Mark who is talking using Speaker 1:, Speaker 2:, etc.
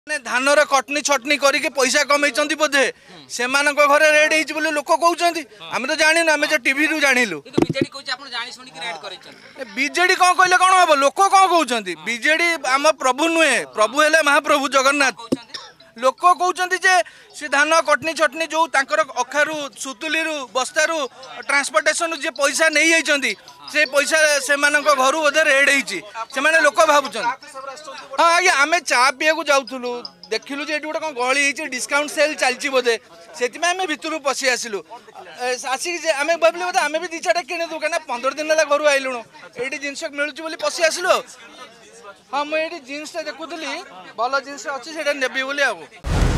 Speaker 1: धानर कटनी छटनी करके पैसा कमे बोधे से घरे रेड हो लोक कहते आम तो जानी आम जो टीवी रू जानिलु बीजेडी कौन कहले कौन हम लोक कौन कहते बीजेडी आम प्रभु नुहे प्रभु हेले महाप्रभु जगन्नाथ लोक कहते जे से धान कटनी छटनी जो अखारू सुतुली बस्तारू ट्रांसपोर्टेशन जे पैसा नहीं जाइए से पैसा से घर बोधे रेड होने लोक भावुं हाँ आज्ञा आम चा पीया जाऊँ देखिलु जे गोटे कौन गहली डिस्काउंट सेल चलती बोधे से भितर पशि आसिलु आसिक आम भाविलु बोधे आम भी दी चार्टा किणीदू क्या 15 दिन है घर आइलुणु ये जिनस मिलूँ पशि आसिलु हाँ मुझे जीन्स देखुली भल जीन्स अच्छी से नेबी बोली।